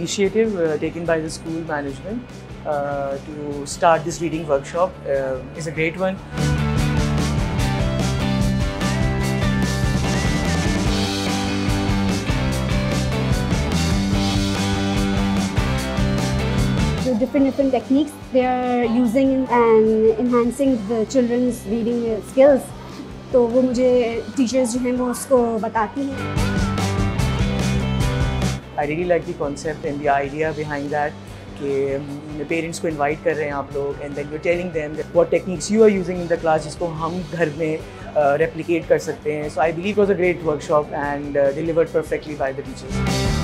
initiative taken by the school management to start this reading workshop is a great one. Different techniques they are using and enhancing the children's reading skills. तो वो मुझे teachers जो हैं वो उसको बताती हैं. I really like the concept and the idea behind that कि parents को invite कर रहे हैं आप लोग and then you're telling them that what techniques you are using in the class जिसको हम घर में replicate कर सकते हैं. So I believe it was a great workshop and delivered perfectly by the teachers.